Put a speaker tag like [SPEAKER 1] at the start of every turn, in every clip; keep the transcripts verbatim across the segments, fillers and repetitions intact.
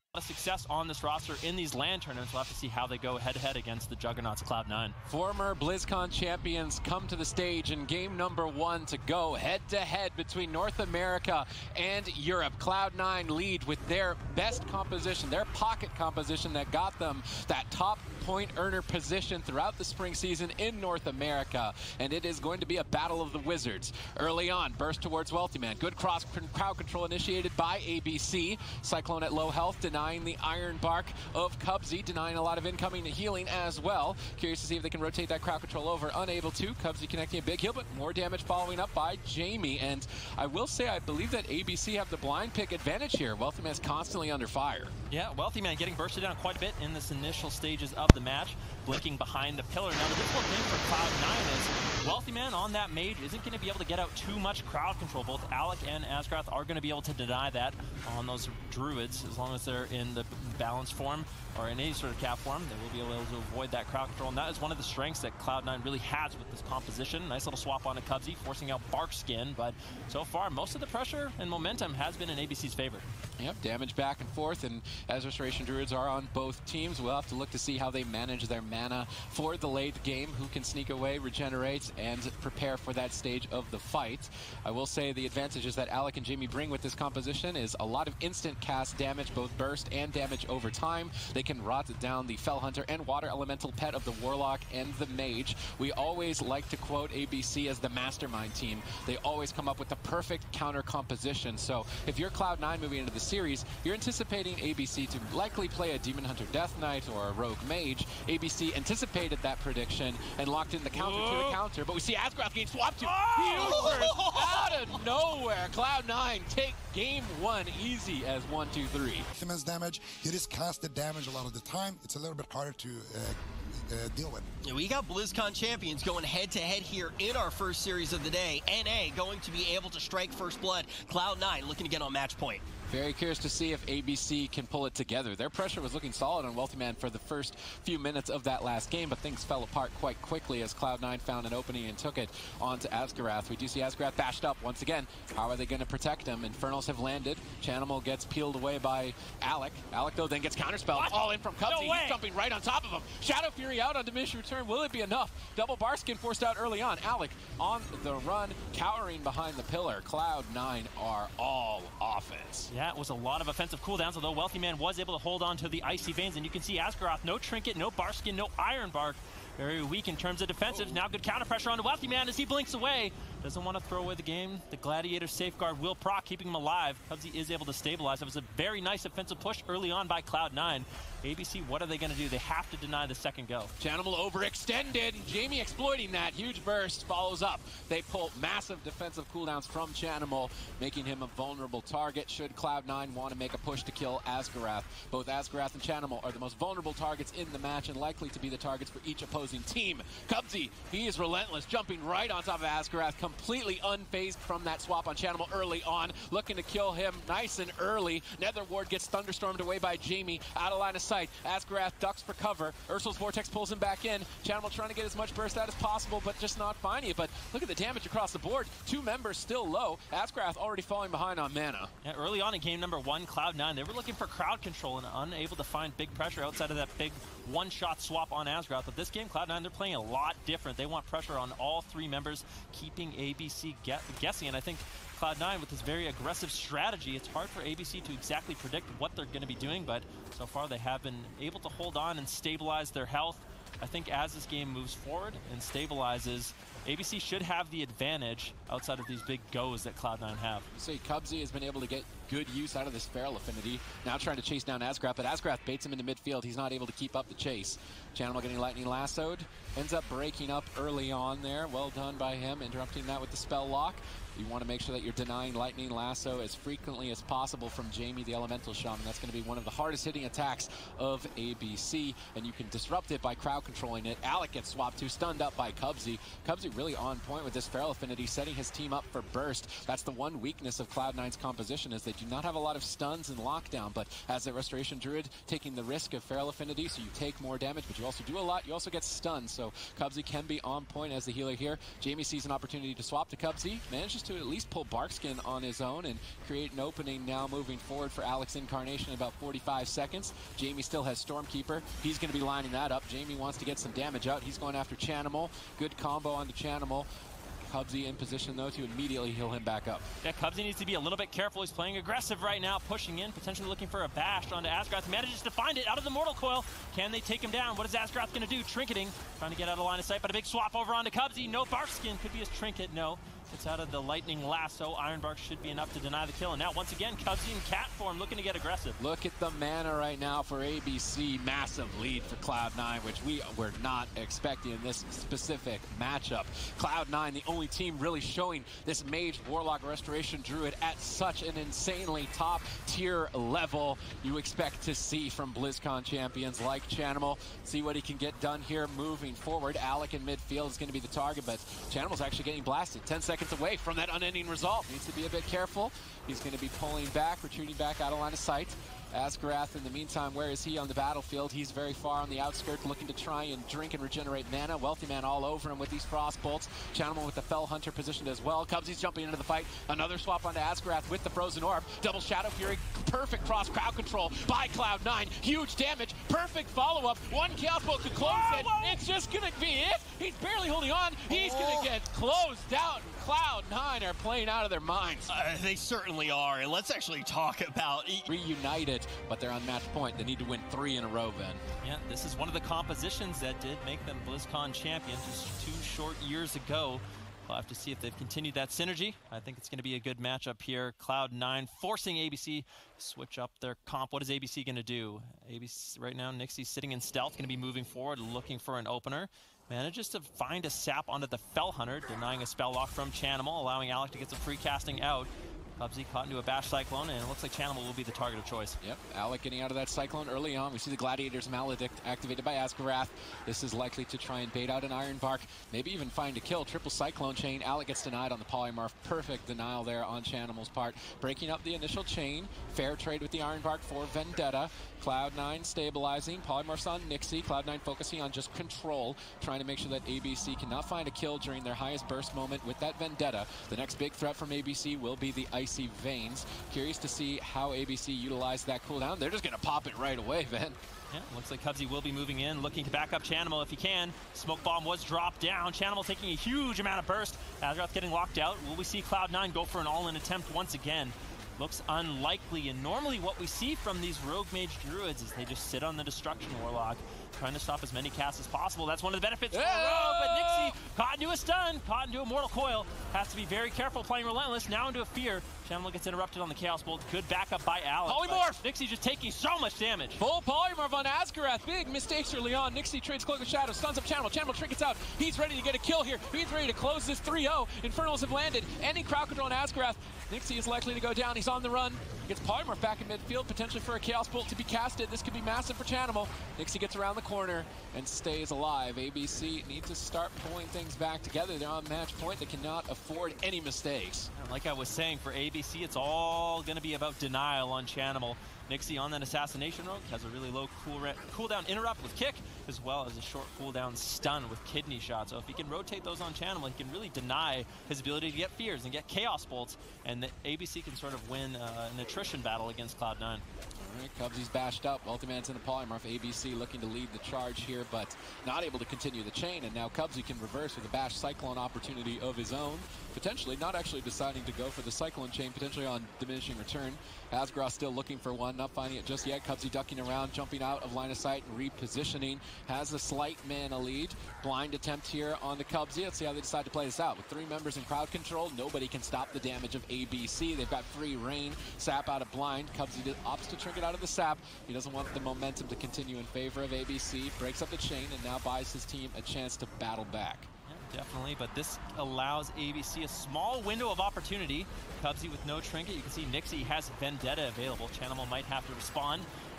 [SPEAKER 1] of success on this roster in these LAN tournaments. We'll have to see how they go head-to-head against the Juggernauts Cloud nine.
[SPEAKER 2] Former BlizzCon champions come to the stage in game number one to go head-to-head between North America and Europe. Cloud nine lead with their best composition, their pocket composition that got them that top point earner position throughout the spring season in North America. And it is going to be a battle of the wizards. Early on, burst towards Wealthy Man. Good cross crowd control initiated by A B C. Cyclone at low health, denying the Iron Bark of Cubsy, denying a lot of incoming healing as well. Curious to see if they can rotate that crowd control over. Unable to. Cubsy connecting a big heal, but more damage following up by Jamie. And I will say, I believe that A B C have the blind pick advantage here. Wealthy Man's constantly under fire.
[SPEAKER 1] Yeah, Wealthy Man getting bursted down quite a bit in this initial stages of the match. Blinking behind the pillar. Now, the difficult thing for Cloud nine is Wealthy Man on that mage isn't going to be able to get out too much crowd control. Both Alec and Azeroth are going to be able to deny that on those druids, as long as they're in the balanced form or in any sort of cap form. They will be able to avoid that crowd control, and that is one of the strengths that Cloud nine really has with this composition. Nice little swap on a Cubsy, forcing out Bark Skin, but so far, most of the pressure and momentum has been in A B C's favor.
[SPEAKER 2] Yep, damage back and forth, and as Restoration Druids are on both teams, we'll have to look to see how they manage their mana for the late game, who can sneak away, regenerate, and prepare for that stage of the fight. I will say the advantages that Alec and Jamie bring with this composition is a lot of instant cast damage, both burst and damage over time. They can rot down the Fell Hunter and Water Elemental pet of the Warlock and the Mage. We always like to quote A B C as the mastermind team. They always come up with the perfect counter composition. So if you're Cloud nine moving into the series, you're anticipating A B C to likely play a Demon Hunter Death Knight or a Rogue Mage. A B C anticipated that prediction and locked in the counter Whoa. to the counter, but we see Azeroth getting swapped to oh! out of nowhere. Cloud nine take game one easy as one, two, three.
[SPEAKER 3] Immense damage. It is casted damage a lot of the time. It's a little bit harder to uh, uh, deal with.
[SPEAKER 4] Yeah, we got BlizzCon champions going head-to-head here in our first series of the day. N A going to be able to strike first blood. Cloud nine looking to get on match point.
[SPEAKER 2] Very curious to see if A B C can pull it together. Their pressure was looking solid on Wealthy Man for the first few minutes of that last game, but things fell apart quite quickly as Cloud nine found an opening and took it onto Azeroth. We do see Azeroth bashed up once again. How are they going to protect him? Infernals have landed. Chanimal gets peeled away by Alec. Alec, though, then gets counterspelled. All in from Cubsy.
[SPEAKER 1] No
[SPEAKER 2] He's jumping right on top of him. Shadow Fury out on diminished return. Will it be enough? Double bar skin forced out early on. Alec on the run, cowering behind the pillar. Cloud nine are all offense.
[SPEAKER 1] Yeah, it was a lot of offensive cooldowns, although Wealthy Man was able to hold on to the Icy Veins, and you can see Azeroth, no Trinket, no Bar Skin, no Iron Bark. Very weak in terms of defensive. Oh. Now good counter pressure on the Wealthy Man as he blinks away. Doesn't want to throw away the game. The Gladiator Safeguard will proc, keeping him alive. Cubsy is able to stabilize. It was a very nice offensive push early on by Cloud nine. A B C, what are they going to do? They have to deny the second go.
[SPEAKER 2] Chanimal overextended. Jamie exploiting that. Huge burst follows up. They pull massive defensive cooldowns from Chanimal, making him a vulnerable target should Cloud nine want to make a push to kill Azeroth. Both Azeroth and Chanimal are the most vulnerable targets in the match and likely to be the targets for each opposing team. Cubsy, he is relentless, jumping right on top of Azeroth, completely unfazed from that swap on Chanimal early on, looking to kill him nice and early. Nether Ward gets thunderstormed away by Jamie, out of line of sight. Azeroth ducks for cover. Ursul's Vortex pulls him back in. Chanimal trying to get as much burst out as possible, but just not finding it. But look at the damage across the board. Two members still low. Azeroth already falling behind on mana.
[SPEAKER 1] Yeah, early on in game number one, Cloud nine, they were looking for crowd control and unable to find big pressure outside of that big one-shot swap on Azeroth. But this game, Cloud nine, they're playing a lot different. They want pressure on all three members, keeping A B C guessing. And I think Cloud nine, with this very aggressive strategy, it's hard for A B C to exactly predict what they're going to be doing, but so far they have been able to hold on and stabilize their health. I think as this game moves forward and stabilizes, A B C should have the advantage outside of these big goes that Cloud nine have.
[SPEAKER 2] So Cubsy has been able to get good use out of this Feral Affinity. Now trying to chase down Azeroth, but Azeroth baits him into midfield. He's not able to keep up the chase. Chanimal getting lightning lassoed. Ends up breaking up early on there. Well done by him, interrupting that with the spell lock. You want to make sure that you're denying Lightning Lasso as frequently as possible from Jamie the Elemental Shaman. That's going to be one of the hardest hitting attacks of A B C, and you can disrupt it by crowd controlling it. Alec gets swapped to, stunned up by Cubsy. Cubsy really on point with this Feral Affinity, setting his team up for burst. That's the one weakness of Cloud nine's composition, is they do not have a lot of stuns and lockdown, but as a Restoration Druid, taking the risk of Feral Affinity, so you take more damage, but you also do a lot, you also get stunned, so Cubsy can be on point as the healer here. Jamie sees an opportunity to swap to Cubsy, manages to to at least pull Barkskin on his own and create an opening now moving forward for Alex Incarnation in about forty-five seconds. Jamie still has Stormkeeper. He's going to be lining that up. Jamie wants to get some damage out. He's going after Chanimal. Good combo on the Chanimal. Cubsy in position, though, to immediately heal him back up.
[SPEAKER 1] Yeah, Cubsy needs to be a little bit careful. He's playing aggressive right now, pushing in, potentially looking for a bash onto Azeroth. Manages to find it out of the Mortal Coil. Can they take him down? What is Azeroth going to do? Trinketing, trying to get out of line of sight, but a big swap over onto Cubsy. No Barkskin, could be his Trinket, no. It's out of the Lightning Lasso. Ironbark should be enough to deny the kill. And now, once again, Cubsy in cat form, looking to get aggressive.
[SPEAKER 2] Look at the mana right now for A B C. Massive lead for Cloud nine, which we were not expecting in this specific matchup. Cloud nine, the only team really showing this Mage, Warlock, Restoration Druid at such an insanely top tier level you expect to see from BlizzCon champions like Chanimal. See what he can get done here moving forward. Alec in midfield is going to be the target, but Chanimal's actually getting blasted. ten seconds away from that unending resolve. Needs to be a bit careful. He's going to be pulling back, retreating back out of line of sight. Asgarath, in the meantime, where is he on the battlefield? He's very far on the outskirts, looking to try and drink and regenerate mana. Wealthy Man all over him with these frost bolts. Chanimal with the Fell Hunter positioned as well. Cubsy's jumping into the fight. Another swap onto Asgarath with the Frozen Orb. Double Shadow Fury. Perfect cross crowd control by Cloud nine. Huge damage. Perfect follow-up. One Chaos Bolt to close whoa, it. Whoa. It's just going to be it. He's barely holding on. He's oh. going to get closed out. Cloud nine are playing out of their minds.
[SPEAKER 4] Uh, they certainly are. And let's actually talk about...
[SPEAKER 2] Reunited, but they're on match point. They need to win three in a row, Ben.
[SPEAKER 1] Yeah, this is one of the compositions that did make them BlizzCon champions just two short years ago. We'll have to see if they've continued that synergy. I think it's going to be a good matchup here. Cloud nine forcing A B C to switch up their comp. What is A B C going to do? A B C right now, Nixie's sitting in stealth, going to be moving forward, looking for an opener. Manages to find a sap onto the Fell Hunter, denying a spell lock from Chanimal, allowing Alec to get some free casting out. Cubsy caught into a Bash Cyclone, and it looks like Chanimal will be the target of choice.
[SPEAKER 2] Yep, Alec getting out of that Cyclone early on. We see the Gladiator's Maledict activated by Asgarath. This is likely to try and bait out an Ironbark, maybe even find a kill. Triple Cyclone chain. Alec gets denied on the Polymorph. Perfect denial there on Chanimal's part. Breaking up the initial chain. Fair trade with the Ironbark for Vendetta. Cloud nine stabilizing. Polymorphs on Nixie. Cloud nine focusing on just control, trying to make sure that A B C cannot find a kill during their highest burst moment with that Vendetta. The next big threat from A B C will be the Icy Veins. Curious to see how A B C utilize that cooldown. They're just going to pop it right away, Ben.
[SPEAKER 1] Yeah, looks like Cubsy will be moving in, looking to back up Chanimal if he can. Smoke Bomb was dropped down. Chanimal taking a huge amount of burst. Azeroth getting locked out. Will we see Cloud nine go for an all-in attempt once again? Looks unlikely, and normally what we see from these Rogue Mage Druids is they just sit on the Destruction Warlock, trying to stop as many casts as possible. That's one of the benefits for Rogue, but Nixie caught into a stun, caught into a Mortal Coil. Has to be very careful playing Relentless, now into a Fear. Chanimal gets interrupted on the Chaos Bolt. Good backup by Alex.
[SPEAKER 2] Polymorph!
[SPEAKER 1] Nixie just taking so much damage.
[SPEAKER 2] Full Polymorph on Asgarath. Big mistakes early on. Nixie trades Cloak of Shadow, stuns up Chanimal. Chanimal trinkets out. He's ready to get a kill here. He's ready to close this three oh. Infernals have landed. Ending crowd control on Asgarath. Nixie is likely to go down. He's on the run. Gets Polymorph back in midfield, potentially for a Chaos Bolt to be casted. This could be massive for Chanimal. Nixie gets around the corner and stays alive. A B C need to start pulling things back together. They're on match point. They cannot afford any mistakes.
[SPEAKER 1] Like I was saying, for A B C, it's all going to be about denial on Chanimal. Nixie on that Assassination Rogue has a really low cool cooldown interrupt with Kick, as well as a short cooldown stun with Kidney Shot. So if he can rotate those on Chanimal, he can really deny his ability to get Fears and get Chaos Bolts, and the A B C can sort of win uh, an attrition battle against Cloud nine.
[SPEAKER 2] All right, Cubsy's bashed up. Ultiman's in the Polymorph. A B C looking to lead the charge here, but not able to continue the chain. And now Cubsy can reverse with a Bash Cyclone opportunity of his own. Potentially not actually deciding to go for the Cyclone chain, potentially on diminishing return. Asgarath still looking for one, not finding it just yet. Cubsy ducking around, jumping out of line of sight and repositioning. Has a slight mana lead. Blind attempt here on the Cubsy. Let's see how they decide to play this out. With three members in crowd control, nobody can stop the damage of A B C. They've got free reign. Sap out of blind. Cubsy opts to trinket out of the sap. He doesn't want the momentum to continue in favor of A B C. Breaks up the chain and now buys his team a chance to battle back.
[SPEAKER 1] Definitely, but this allows A B C a small window of opportunity. Cubsy with no trinket. You can see Nixie has Vendetta available. Chanimal might have to respond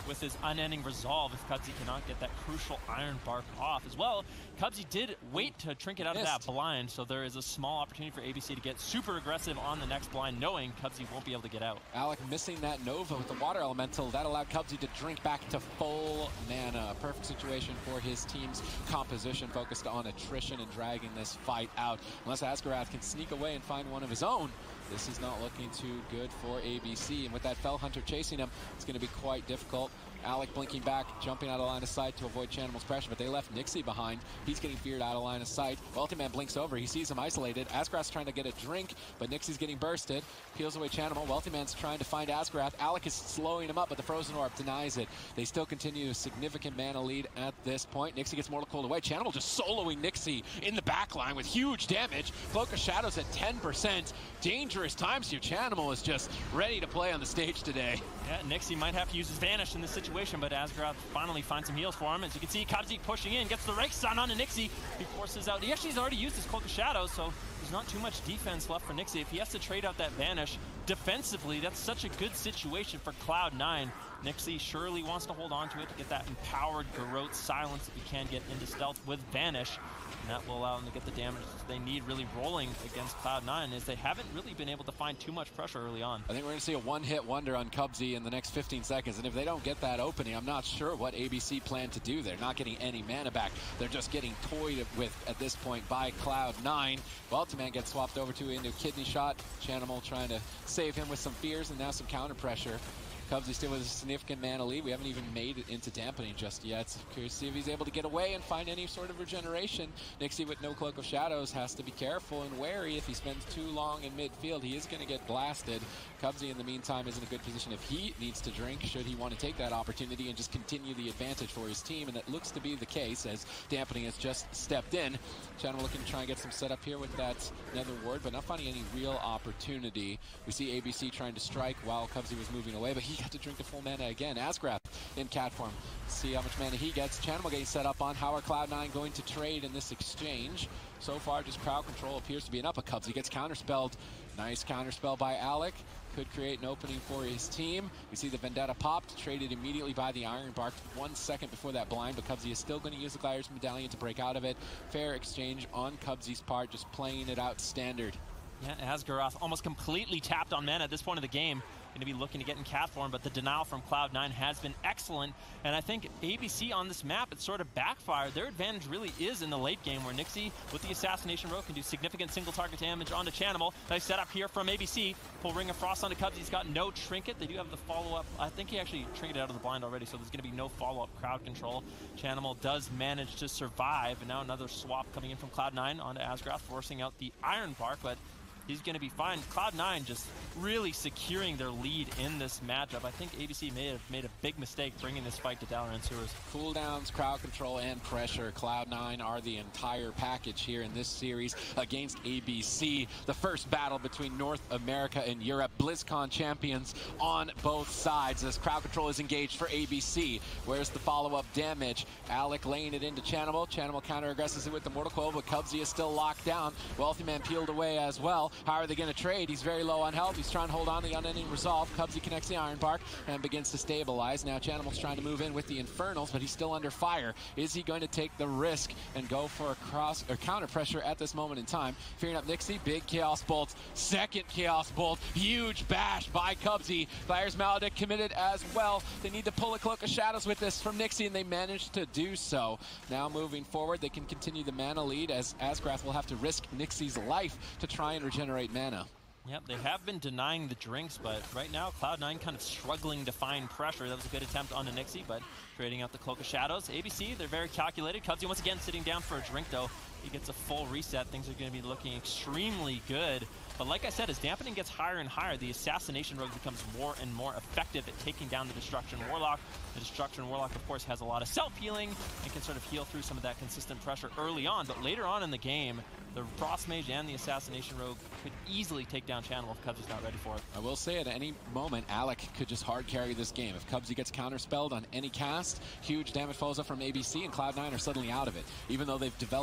[SPEAKER 1] with his unending resolve if Cubsy cannot get that crucial Iron Bark off. As well, Cubsy did wait to trinket out of that blind, so there is a small opportunity for A B C to get super aggressive on the next blind, knowing Cubsy won't be able to get out.
[SPEAKER 2] Alec missing that Nova with the Water Elemental. That allowed Cubsy to drink back to full mana. Perfect situation for his team's composition, focused on attrition and dragging this fight out. Unless Azeroth can sneak away and find one of his own, this is not looking too good for A B C. And with that Fell Hunter chasing him, it's going to be quite difficult. Alec blinking back, jumping out of line of sight to avoid Chanimal's pressure, but they left Nixie behind. He's getting feared out of line of sight. Weltyman blinks over. He sees him isolated. Azeroth's trying to get a drink, but Nixie's getting bursted. Peels away Chanimal. Weltyman's trying to find Azeroth. Alec is slowing him up, but the Frozen Orb denies it. They still continue a significant mana lead at this point. Nixie gets Mortal Cold away. Chanimal just soloing Nixie in the back line with huge damage. Cloak of Shadows at ten percent. Dangerous times here. Chanimal is just ready to play on the stage today.
[SPEAKER 1] Yeah, Nixie might have to use his Vanish in this situation, but Azeroth finally finds some heals for him. As you can see, Cubsy pushing in, gets the Rake Stun onto Nixie. He forces out. He actually has already used his Cloak of Shadows, so there's not too much defense left for Nixie. If he has to trade out that Vanish defensively, that's such a good situation for Cloud nine. Nixie surely wants to hold on to it to get that empowered Garrote silence if he can get into stealth with Vanish. And that will allow them to get the damage they need really rolling against Cloud nine, as they haven't really been able to find too much pressure early on.
[SPEAKER 2] I think we're going to see a one-hit wonder on Cubsy in the next fifteen seconds, and if they don't get that opening, I'm not sure what A B C plan to do. They're not getting any mana back. They're just getting toyed with at this point by Cloud nine. Weltyman gets swapped over to into Kidney Shot. Chanimal trying to save him with some fears and now some counter pressure. Cubsy still with a significant mana lead. We haven't even made it into dampening just yet. So curious to see if he's able to get away and find any sort of regeneration. Nixie with no Cloak of Shadows has to be careful and wary. If he spends too long in midfield, he is going to get blasted. Cubsy in the meantime is in a good position if he needs to drink, should he want to take that opportunity and just continue the advantage for his team, and that looks to be the case as dampening has just stepped in. Channel looking to try and get some setup here with that Nether Ward, but not finding any real opportunity. We see A B C trying to strike while Cubsy was moving away, but he got to drink the full mana again. Azeroth in cat form. See how much mana he gets. Chanimal getting set up on. How are Cloud nine going to trade in this exchange? So far, just crowd control appears to be enough. But Cubsy gets counterspelled. Nice counterspell by Alec. Could create an opening for his team. We see the Vendetta popped, traded immediately by the Iron Bark one second before that blind, but Cubsy is still going to use the Gliders Medallion to break out of it. Fair exchange on Cubsy's part, just playing it out standard.
[SPEAKER 1] Yeah, Azeroth almost completely tapped on mana at this point of the game. Going to be looking to get in cat form, but the denial from Cloud nine has been excellent. And I think A B C on this map, it sort of backfired. Their advantage really is in the late game, where Nixie with the Assassination Row can do significant single target damage onto Chanimal. Nice setup here from A B C. Pull Ring of Frost onto Cubsy. He's got no trinket. They do have the follow-up. I think he actually trinketed out of the blind already, so there's going to be no follow-up crowd control. Chanimal does manage to survive, and now another swap coming in from Cloud nine onto Azeroth, forcing out the Iron Bark, but he's going to be fine. Cloud nine just really securing their lead in this matchup. I think A B C may have made a big mistake bringing this fight to Dalaran Sewers.
[SPEAKER 2] Cooldowns, crowd control, and pressure. Cloud nine are the entire package here in this series against A B C. The first battle between North America and Europe. BlizzCon champions on both sides. As crowd control is engaged for A B C. Where's the follow-up damage? Alec laying it into Chanimal. Chanimal counter-aggresses it with the Mortal Coil, but Cubsy is still locked down. Weltyman peeled away as well. How are they going to trade? He's very low on health. He's trying to hold on the unending resolve. Cubsy connects the Iron Bark and begins to stabilize. Now Chanimal's trying to move in with the Infernals, but he's still under fire. Is he going to take the risk and go for a cross or counter pressure at this moment in time? Fearing up Nixie, big Chaos Bolt, second Chaos Bolt, huge bash by Cubsy. Fire's Maledict committed as well. They need to pull a Cloak of Shadows with this from Nixie, and they managed to do so. Now moving forward, they can continue the mana lead, as Azeroth will have to risk Nixie's life to try and regenerate mana.
[SPEAKER 1] Yep, they have been denying the drinks, but right now Cloud nine kind of struggling to find pressure. That was a good attempt on Nixie, but trading out the Cloak of Shadows. A B C, they're very calculated. Cubsy once again sitting down for a drink, though. He gets a full reset. Things are going to be looking extremely good. But like I said, as dampening gets higher and higher, the Assassination Rogue becomes more and more effective at taking down the Destruction Warlock. The Destruction Warlock, of course, has a lot of self-healing and can sort of heal through some of that consistent pressure early on. But later on in the game, the Frost Mage and the Assassination Rogue could easily take down Chanimal if Cubsy's not ready for it.
[SPEAKER 2] I will say at any moment, Alec could just hard carry this game. If Cubsy gets counterspelled on any cast, huge damage falls up from A B C, and Cloud nine are suddenly out of it. Even though they've developed such a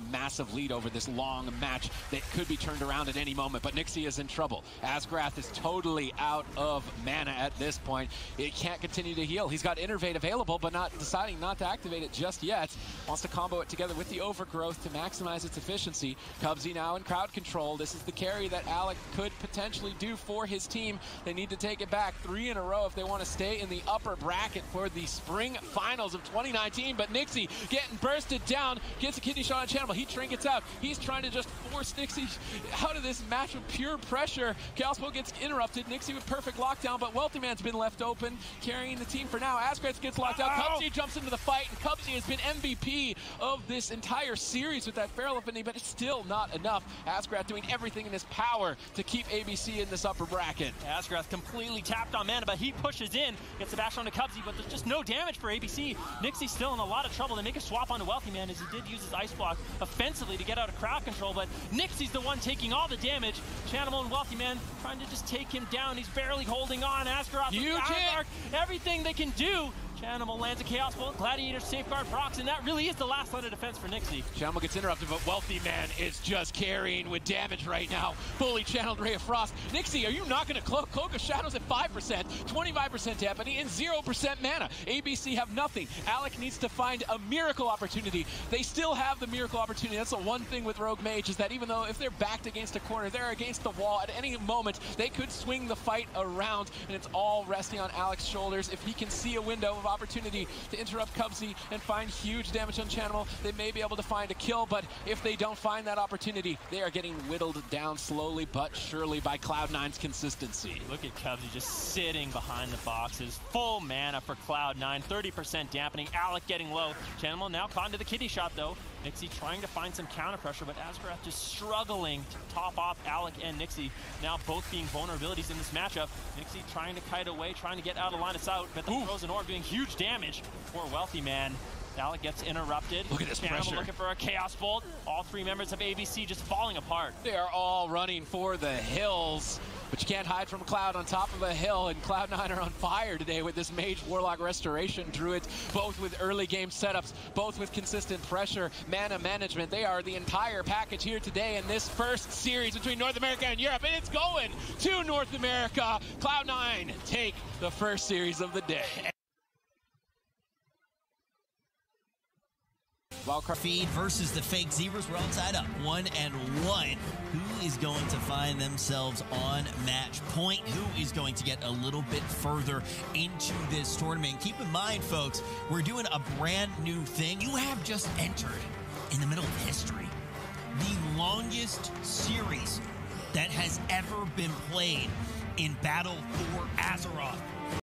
[SPEAKER 2] massive lead over this long match that could be turned around at any moment, but Nixie is in trouble. Asgrath is totally out of mana at this point. It can't continue to heal. He's got Innervate available, but not deciding not to activate it just yet. Wants to combo it together with the Overgrowth to maximize its efficiency. Cubsy now in crowd control. This is the carry that Alec could potentially do for his team. They need to take it back three in a row if they want to stay in the upper bracket for the spring finals of twenty nineteen, but Nixie getting bursted down, gets a kidney shot on Channel. He trinkets out. He's trying to just force Nixie out of this match with pure pressure. Chaospo gets interrupted. Nixie with perfect lockdown, but Wealthy Man's been left open, carrying the team for now. Asgrath gets locked out. Cubsy jumps into the fight, and Cubsy has been M V P of this entire series with that Feral Affinity, but it's still not enough. Asgrath doing everything in his power to keep A B C in this upper bracket.
[SPEAKER 1] Asgrath completely tapped on mana, but he pushes in, gets the bash onto Cubsy, but there's just no damage for A B C. Nixie's still in a lot of trouble. They make a swap onto Wealthy Man as he did use his Ice Block offensively to get out of crowd control, but Nixie's the one taking all the damage. Chanimal and Wealthy Man trying to just take him down. He's barely holding on. Asgrath with the Arc, everything they can do. Chanimal lands a Chaos Bolt, Gladiator safeguard procs, and that really is the last line of defense for Nixie.
[SPEAKER 2] Chanimal gets interrupted, but Wealthy Man is just carrying with damage right now. Fully channeled Ray of Frost. Nixie, are you not going to cloak? Cloak of Shadows at five percent, twenty-five percent Deputy, and zero percent mana. A B C have nothing. Alec needs to find a miracle opportunity. They still have the miracle opportunity. That's the one thing with Rogue Mage, is that even though if they're backed against a corner, they're against the wall, at any moment, they could swing the fight around, and it's all resting on Alec's shoulders. If he can see a window of opportunity to interrupt Cubsy and find huge damage on Chanimal, they may be able to find a kill, but if they don't find that opportunity, they are getting whittled down slowly but surely by Cloud nine's consistency.
[SPEAKER 1] Look at Cubsy just sitting behind the boxes. Full mana for Cloud nine, thirty percent dampening. Alec getting low. Chanimal now caught into the kitty shot though. Nixie trying to find some counter pressure, but Asgrath just struggling to top off Alec and Nixie, now both being vulnerabilities in this matchup. Nixie trying to kite away, trying to get out of line of sight, but the Frozen Orb doing huge damage for Wealthy Man. Alec gets interrupted.
[SPEAKER 2] Look at this
[SPEAKER 1] Chanimal
[SPEAKER 2] pressure.
[SPEAKER 1] looking for a Chaos Bolt. All three members of A B C just falling apart.
[SPEAKER 2] They are all running for the hills, but you can't hide from Cloud on top of a hill, and Cloud nine are on fire today with this Mage, Warlock, Restoration, Druid, both with early game setups, both with consistent pressure, mana management. They are the entire package here today in this first series between North America and Europe, and it's going to North America. Cloud nine take the first series of the day.
[SPEAKER 4] Warcraft feed versus the fake Zebras. We're all tied up one and one. Who is going to find themselves on match point? Who is going to get a little bit further into this tournament? And keep in mind, folks, we're doing a brand new thing. You have just entered in the middle of history the longest series that has ever been played in Battle for Azeroth.